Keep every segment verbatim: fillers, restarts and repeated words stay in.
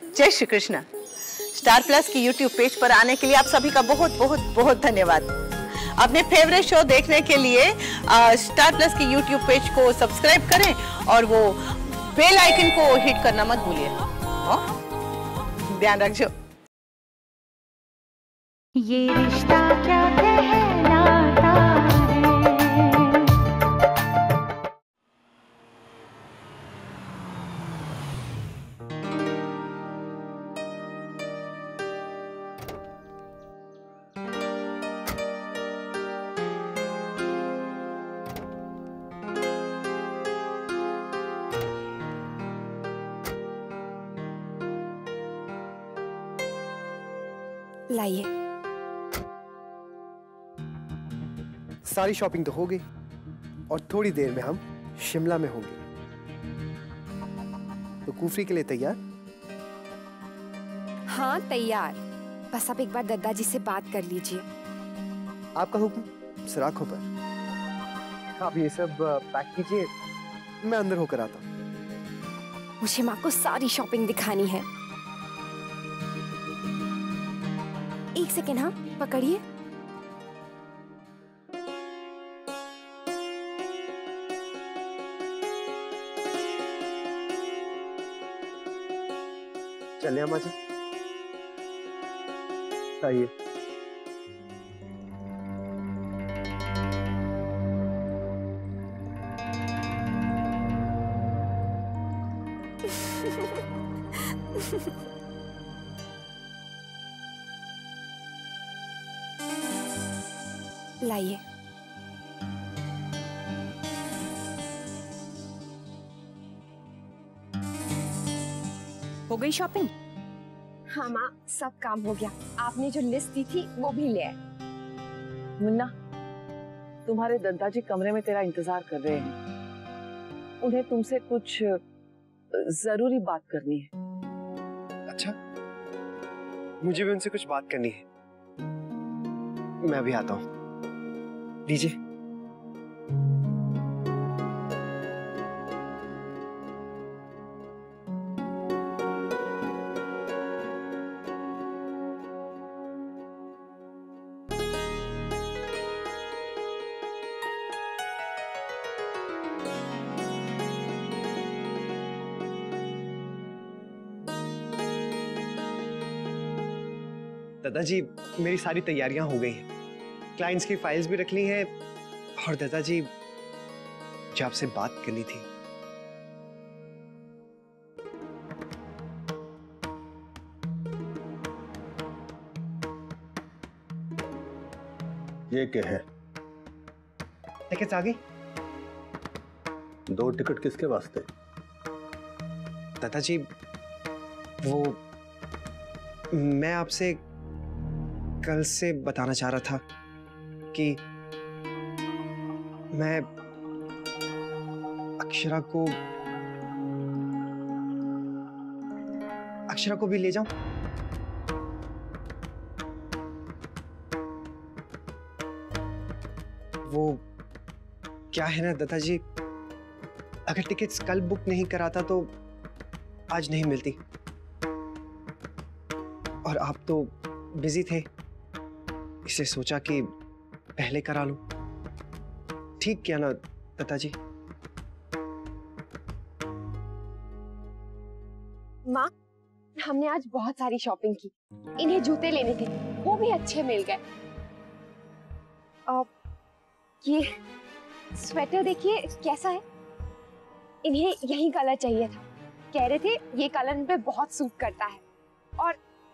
जय Shri Krishna. Star plus की YouTube page पर आने के लिए आप सभी का बहुत बहुत बहुत धन्यवाद। अपने फेवरेट शो देखने के लिए आ, स्टार प्लस की यूट्यूब पेज को सब्सक्राइब करें और वो बेल आइकन को हिट करना मत भूलिए। ध्यान रखिए। ये रिश्ता क्या कहलाता है। लाइए। सारी शॉपिंग तो हो गई और थोड़ी देर में हम शिमला में होंगे, तो कुफरी के लिए तैयार? हाँ तैयार, बस आप एक बार दद्दा जी से बात कर लीजिए। आपका हुक्म सराखों पर। आप ये सब पैक कीजिए, मैं अंदर होकर आता हूँ। मुझे माँ को सारी शॉपिंग दिखानी है। एक सेकेंड, हाँ पकड़िए। चलिए अम्मा जी, आइए। लाइए। हो गई शॉपिंग? हाँ माँ, सब काम हो गया। आपने जो लिस्ट दी थी वो भी ले आए। मुन्ना, तुम्हारे दादाजी कमरे में तेरा इंतजार कर रहे हैं। उन्हें तुमसे कुछ जरूरी बात करनी है। अच्छा, मुझे भी उनसे कुछ बात करनी है। मैं अभी आता हूँ। लीजिए। दादाजी, मेरी सारी तैयारियां हो गई हैं। क्लाइंट्स की फाइल्स भी रख ली हैं और दादाजी मुझे आपसे बात करनी थी। ये क्या है? टिकट्स आ गई। दो टिकट किसके वास्ते? दादाजी, वो मैं आपसे कल से बताना चाह रहा था कि मैं अक्षरा को अक्षरा को भी ले जाऊं। वो क्या है ना दादाजी, अगर टिकट्स कल बुक नहीं कराता तो आज नहीं मिलती, और आप तो बिजी थे, इसलिए सोचा कि पहले करा लूं। ठीक किया ना दादाजी? माँ, हमने आज बहुत सारी शॉपिंग की। इन्हें जूते लेने थे, वो भी अच्छे मिल गए। और ये स्वेटर देखिए कैसा है। इन्हें यही कलर चाहिए था, कह रहे थे ये कलर इन पे बहुत सूट करता है। और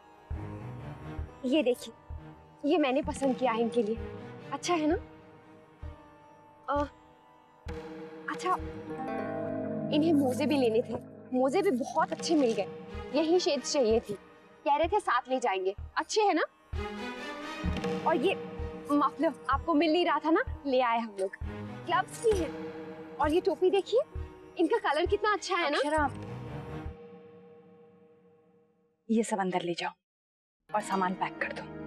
ये देखिए, ये मैंने पसंद किया है इनके लिए। अच्छा है ना? आ, अच्छा, इन्हें मोजे भी लेने थे, मोजे भी बहुत अच्छे मिल गए। यही शेड चाहिए थी, कह रहे थे साथ ले जाएंगे। अच्छे है ना? और ये मफलर आपको मिल नहीं रहा था ना, ले आए हम लोग। ग्लव्स भी हैं। और ये टोपी देखिए, इनका कलर कितना अच्छा है ना? अक्षरा, ये सब अंदर ले जाओ और सामान पैक कर दो।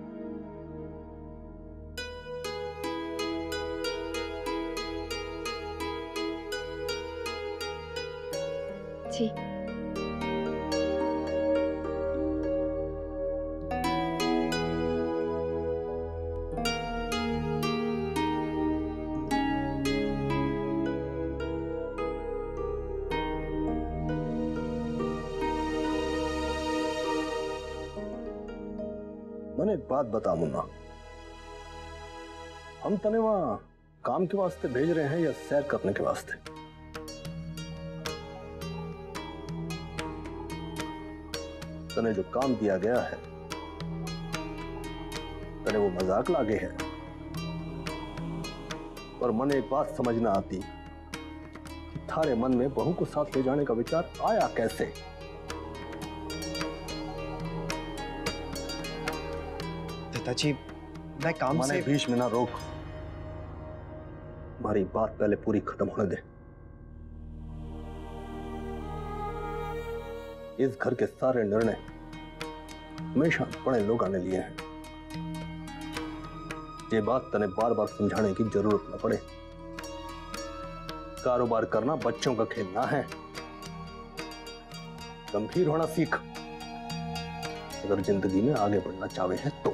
जी। मैंने एक बात बता मुन्ना, हम तने वहां काम के वास्ते भेज रहे हैं या सैर करने के वास्ते? तने जो काम दिया गया है, तने वो मजाक लागे है, पर मन एक बात समझ ना आती कि थारे मन में बहू को साथ ले जाने का विचार आया कैसे? पिताजी, मैं काम से बीच में ना रोक, हमारी बात पहले पूरी खत्म होने दे। इस घर के सारे निर्णय हमेशा बड़े लोगों ने लिए हैं। ये बात तने बार बार समझाने की जरूरत न पड़े। कारोबार करना बच्चों का खेल ना है, गंभीर होना सीख अगर जिंदगी में आगे बढ़ना चाहे है तो।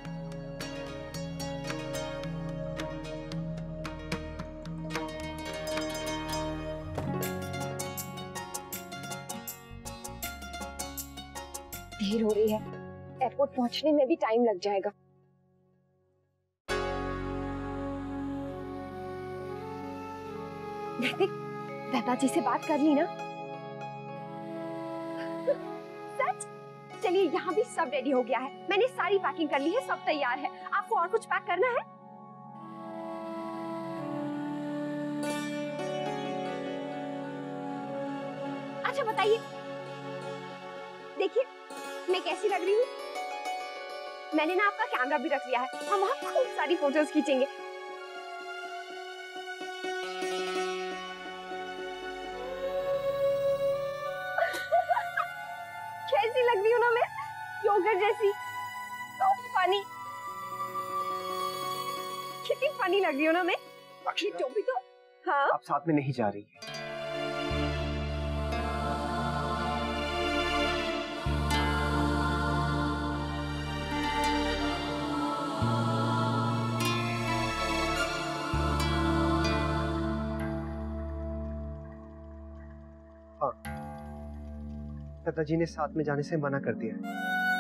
देर हो रही है, एयरपोर्ट पहुंचने में भी टाइम लग जाएगा। नैतिक, दादाजी से बात कर ली ना? सच? चलिए, यहाँ भी सब रेडी हो गया है। मैंने सारी पैकिंग कर ली है, सब तैयार है। आपको और कुछ पैक करना है? अच्छा बताइए, देखिए मैं कैसी लग रही हूँ? मैंने ना आपका कैमरा भी रख लिया है, हम वहाँ खूब सारी फोटोज खींचेंगे। कैसी लग रही हूँ ना मैं? योगर्ट जैसी। तो फनी, कितनी फनी लग रही हूँ ना मैं? ये टोपी तो, हाँ? आप साथ में नहीं जा रही है। दादाजी ने साथ में जाने से मना कर दिया है।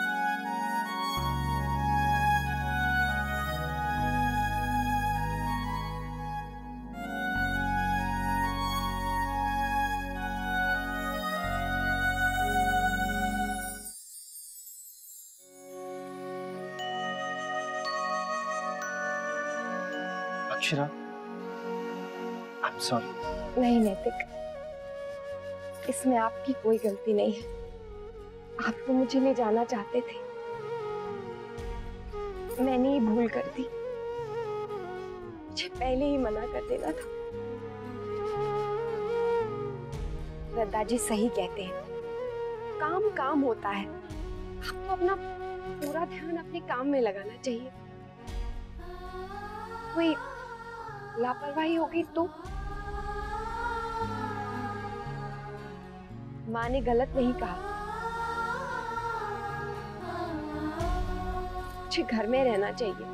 Akshara, I am sorry. नहीं नैतिक, इसमें आपकी कोई गलती नहीं है। आप तो मुझे ले जाना चाहते थे, मैंने ही भूल कर दी। मुझे पहले ही मना कर देना था। दादाजी सही कहते हैं, काम काम होता है। आपको अपना पूरा ध्यान अपने काम में लगाना चाहिए। कोई लापरवाही होगी तो? माँ ने गलत नहीं कहा, मुझे घर में रहना चाहिए।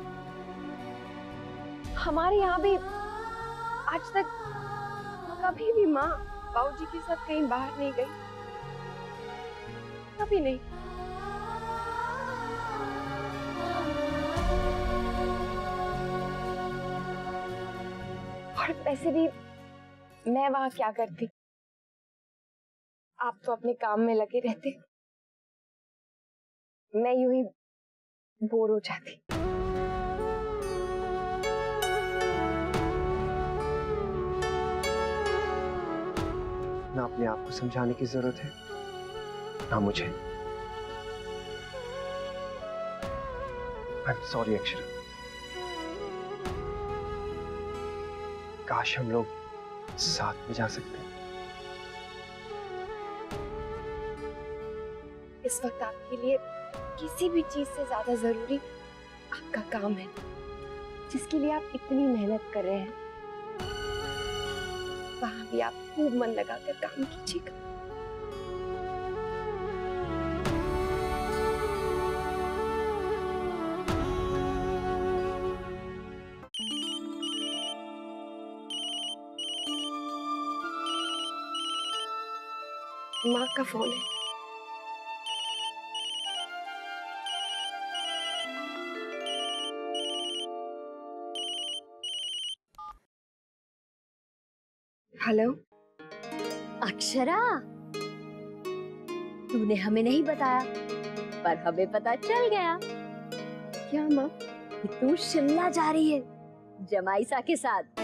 हमारे यहाँ भी आज तक कभी भी माँ बाबूजी के साथ कहीं बाहर नहीं गई, कभी नहीं। और वैसे भी मैं वहां क्या करती? आप तो अपने काम में लगे रहते, मैं यूं ही बोर हो जाती। ना अपने आप को समझाने की जरूरत है, ना मुझे। I am sorry Akshara. काश हम लोग साथ में जा सकते हैं। इस वक्त आपके लिए किसी भी चीज से ज्यादा जरूरी आपका काम है, जिसके लिए आप इतनी मेहनत कर रहे हैं। वहां भी आप खूब मन लगाकर काम कीजिएगा। माँ का फोन है। हेलो अक्षरा, तूने हमें नहीं बताया पर हमें पता चल गया। क्या माँ? कि तू शिमला जा रही है जमाईसा के साथ।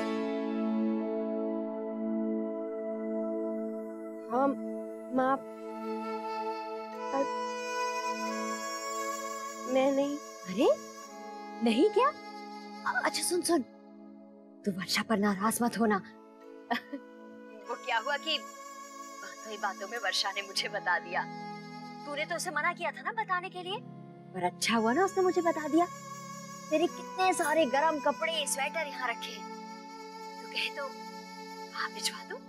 हाँ माँ, पर मैं नहीं। अरे नहीं क्या? अ- अच्छा सुन सुन, तू वर्षा पर नाराज मत होना। वो क्या हुआ कि बातों ही बातों में वर्षा ने मुझे बता दिया। तूने तो उसे मना किया था ना बताने के लिए, पर अच्छा हुआ ना उसने मुझे बता दिया। तेरे कितने सारे गरम कपड़े स्वेटर यहाँ रखे हैं, तू कहे तो वहाँ भिजवा दूं?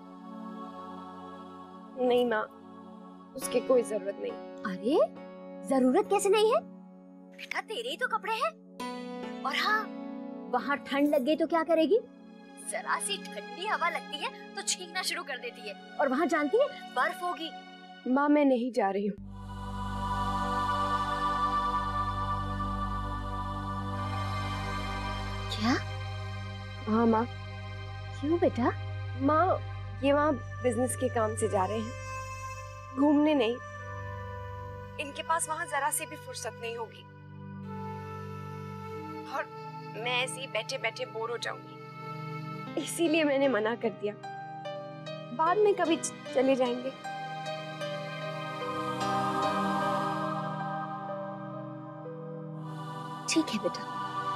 नहीं माँ, उसकी कोई जरूरत नहीं। अरे जरूरत कैसे नहीं है बेटा, तेरे ही तो कपड़े हैं। और हाँ, वहाँ ठंड लग गई तो क्या करेगी? जरा सी ठंडी हवा लगती है तो छींकना शुरू कर देती है, और वहाँ जानती है बर्फ होगी। माँ मैं नहीं जा रही हूँ। क्या? हाँ माँ। क्यों बेटा? माँ ये वहाँ बिजनेस के काम से जा रहे हैं, घूमने नहीं। इनके पास वहाँ जरा सी भी फुर्सत नहीं होगी, और मैं ऐसे ही बैठे बैठे बोर हो जाऊंगी, इसीलिए मैंने मना कर दिया। बाद में कभी चले जाएंगे। ठीक है बेटा।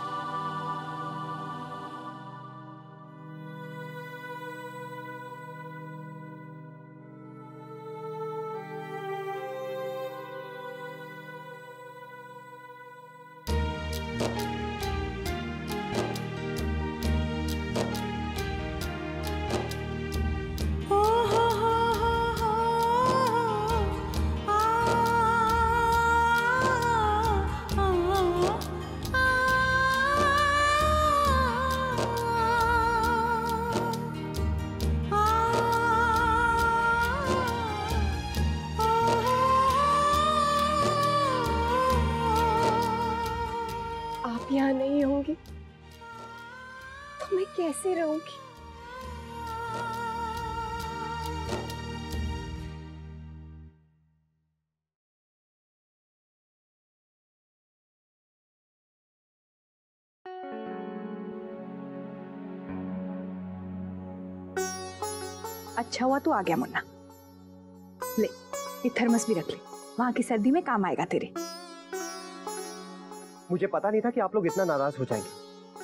आप यहाँ नहीं होंगी तो मैं कैसे रहूंगी? अच्छा हुआ तू आ गया मुन्ना। ले ये थर्मस भी रख ले, वहां की सर्दी में काम आएगा तेरे। मुझे पता नहीं था कि आप लोग इतना नाराज हो जाएंगे।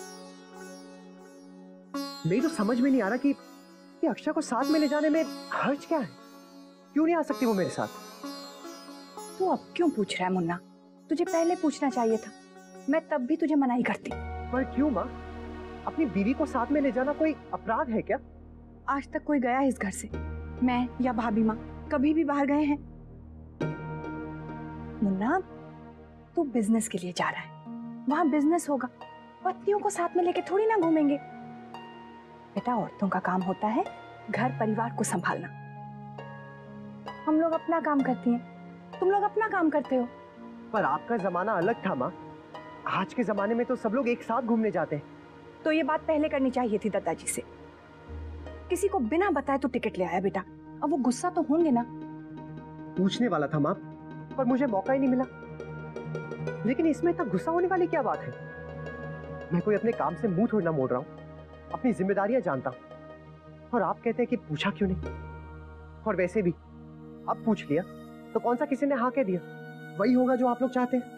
मेरी तो समझ में नहीं आ रहा कि, कि अक्षय को साथ में ले जाने में हर्ज क्या है। क्यों नहीं आ सकती वो मेरे साथ? तू अब क्यों पूछ रहा है मुन्ना? तुझे पहले पूछना चाहिए था, मैं तब भी तुझे मना ही करती। पर क्यों माँ? अपनी बीवी को साथ में ले जाना कोई अपराध है क्या? आज तक कोई गया है इस घर से? मैं या भाभी माँ कभी भी बाहर गए हैं? मुन्ना तू बिजनेस के लिए जा रहा है, वहां बिजनेस होगा, पत्नियों को साथ में लेके थोड़ी ना घूमेंगे। बेटा औरतों का काम होता है घर परिवार को संभालना। हम लोग अपना काम करती हैं, तुम लोग अपना काम करते हो। पर आपका जमाना अलग था माँ, आज के जमाने में तो सब लोग एक साथ घूमने जाते हैं। तो ये बात पहले करनी चाहिए थी दादाजी से। किसी को बिना बताए तो टिकट ले आया बेटा, अब वो गुस्सा तो होंगे ना। पूछने वाला था माँ, पर मुझे मौका ही नहीं मिला। लेकिन इसमें इतना गुस्सा होने वाली क्या बात है? मैं कोई अपने काम से मुंह थोड़ी ना मोड़ रहा हूँ, अपनी जिम्मेदारियां जानता हूँ। और आप कहते हैं कि पूछा क्यों नहीं? और वैसे भी अब पूछ लिया तो कौन सा किसी ने हाँ कह दिया? वही होगा जो आप लोग चाहते हैं।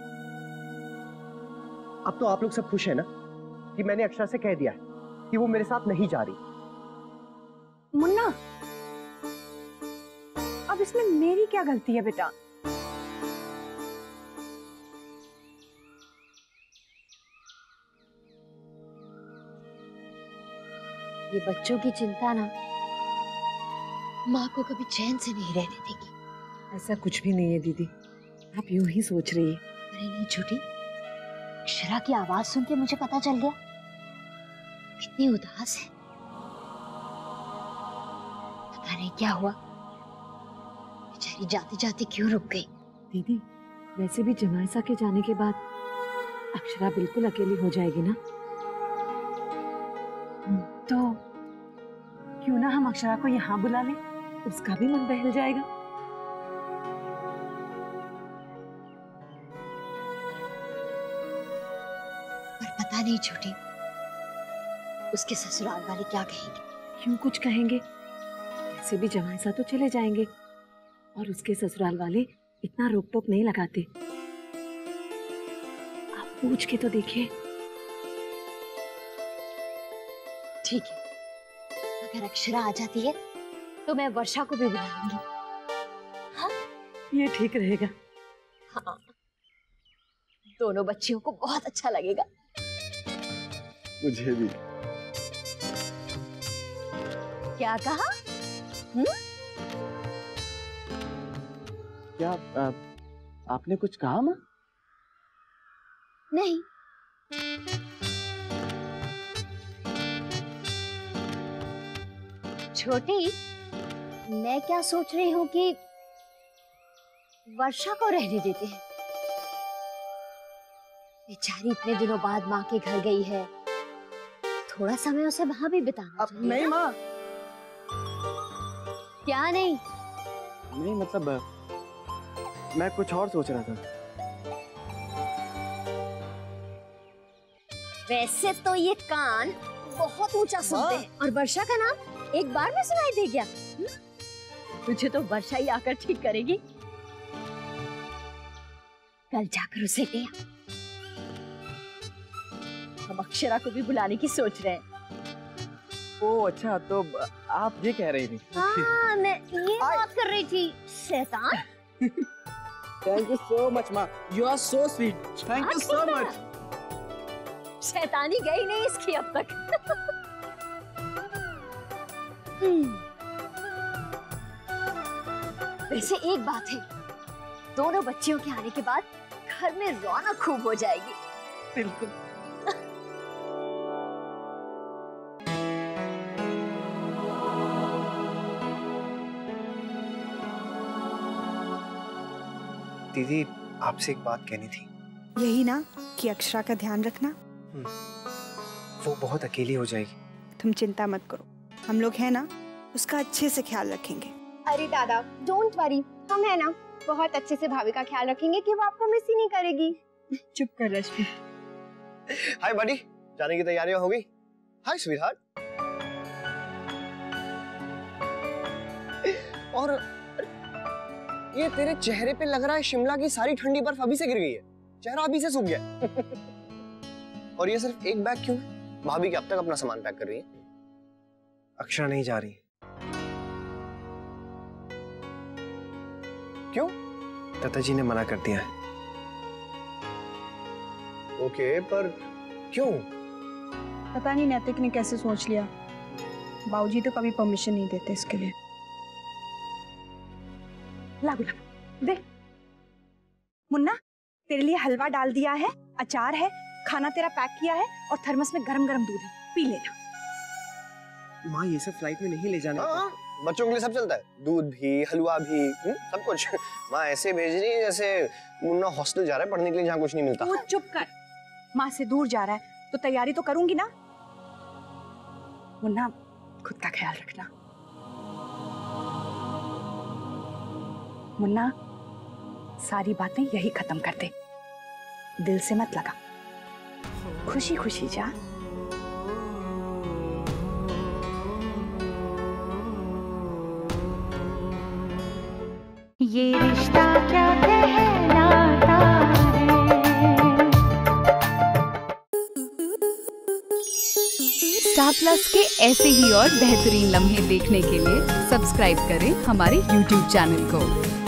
अब तो आप लोग सब खुश है ना कि मैंने अक्षरा से कह दिया है कि वो मेरे साथ नहीं जा रही। मुन्ना अब इसमें मेरी क्या गलती है बेटा? ये बच्चों की चिंता ना माँ को कभी चैन से नहीं रहने देगी। ऐसा कुछ भी नहीं है दीदी, आप यूं ही सोच रही है। अरे नहीं छोटी, अक्षरा की आवाज सुन के मुझे पता चल गया कितनी उदास है। पता नहीं क्या हुआ, बेचारी जाते जाते क्यों रुक गई। दीदी वैसे भी जमाईसा के जाने के बाद अक्षरा बिल्कुल अकेली हो जाएगी ना। तो क्यों ना हम अक्षरा को यहाँ बुला लें, उसका भी मन बहल जाएगा। पर पता नहीं छोटी, उसके ससुराल वाले क्या कहेंगे। क्यों कुछ कहेंगे, ऐसे भी जवान सा तो चले जाएंगे और उसके ससुराल वाले इतना रोक टोक नहीं लगाते। आप पूछ के तो देखिए। ठीक है, अगर अक्षरा आ जाती है तो मैं वर्षा को भी बुला लूंगी। हाँ? ये ठीक रहेगा। हाँ, दोनों बच्चियों को बहुत अच्छा लगेगा। मुझे भी। क्या कहा? हुँ? क्या आ, आपने कुछ कहा माँ? नहीं। छोटी, मैं क्या सोच रही हूँ कि वर्षा को रहने देते हैं। बेचारी इतने दिनों बाद माँ के घर गई है, थोड़ा समय उसे वहां भी बिताना चाहिए। नहीं माँ। क्या नहीं? नहीं मतलब मैं कुछ और सोच रहा था। वैसे तो ये कान बहुत ऊंचा सुनते हैं, और वर्षा का नाम एक बार में सुनाई दे गया। तुझे तो वर्षा ही आकर ठीक करेगी। कल जाकर उसे ले आ। हम अक्षरा को भी बुलाने की सोच रहे हैं। ओ अच्छा, तो आप ये कह रही थी। हाँ, मैं ये बात कर रही थी। शैतान। थैंक यू सो मच माँ, you are so sweet. Thank you so much. शैतानी गई नहीं इसकी अब तक। वैसे एक बात है, दोनों बच्चियों के आने के बाद घर में रौनक खूब हो जाएगी। बिल्कुल। दीदी, आपसे एक बात कहनी थी। यही ना कि अक्षरा का ध्यान रखना। वो बहुत अकेली हो जाएगी। तुम चिंता मत करो, हम लोग हैं ना, उसका अच्छे से ख्याल रखेंगे। अरे दादा, डोंट वरी, हम है ना, बहुत अच्छे से भाभी का ख्याल रखेंगे कि वो आपको मिस ही नहीं करेगी। चुप कर रश्मि। हाय बडी, जाने की तैयारियां हो गई? Hi sweetheart. और ये तेरे चेहरे पे लग रहा है शिमला की सारी ठंडी बर्फ अभी से गिर गई है, चेहरा अभी से सूख गया। और ये सिर्फ एक बैग क्यों है? भाभी कब तक अपना सामान पैक कर रही है? अक्षरा नहीं जा रही। क्यों? दादाजी ने मना कर दिया है। ओके, पर क्यों? पता नहीं नैतिक ने कैसे सोच लिया। बाबूजी तो कभी परमिशन नहीं देते इसके लिए। ला गुलाब, दे। मुन्ना, तेरे लिए हलवा डाल दिया है, अचार है, खाना तेरा पैक किया है और थर्मस में गरम गरम दूध है, पी लेना। माँ, ये सब फ्लाइट में नहीं ले जाना। हाँ, बच्चों के लिए सब चलता है, दूध भी, हलवा भी, हुँ? सब कुछ। माँ ऐसे भेज रही है जैसे मुन्ना हॉस्टल जा रहा है पढ़ने के लिए जहाँ कुछ नहीं मिलता। तू चुप कर। माँ से दूर जा रहा है तो तैयारी तो करूंगी ना। मुन्ना, खुद का ख्याल रखना। मुन्ना, सारी बातें यही खत्म कर दे, दिल से मत लगा, खुशी खुशी जा। ये रिश्ता क्या कहलाता है। स्टार प्लस के ऐसे ही और बेहतरीन लम्हे देखने के लिए सब्सक्राइब करें हमारे यूट्यूब चैनल को।